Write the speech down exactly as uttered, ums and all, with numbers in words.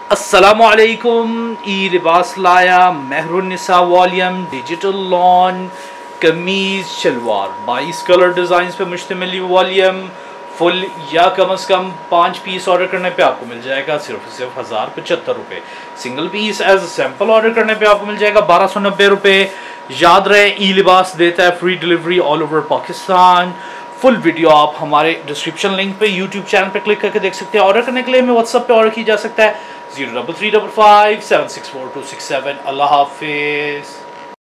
अस्सलामुअलैकुम। ई लिबास लाया मेहरुन्निसा वॉल्यूम डिजिटल लॉन कमीज शलवार बाईस कलर डिज़ाइन पे मुश्तमिल ये वॉल्यूम फुल या कम अज़ कम पाँच पीस ऑर्डर करने पे आपको मिल जाएगा सिर्फ सिर्फ हज़ार पचहत्तर रुपये। Single piece as sample order करने पे आपको मिल जाएगा बारह सौ नब्बे रुपये। याद रहे ई लिबास देता है free delivery all over Pakistan. Full video आप हमारे डिस्क्रिप्शन लिंक पे यूट्यूब चैनल पे क्लिक करके देख सकते हैं। ऑर्डर करने के लिए हमें व्हाट्सएप पे ऑर्डर किया जा सकता है zero double three double five seven six four two six seven. अल्लाह हाफिज़।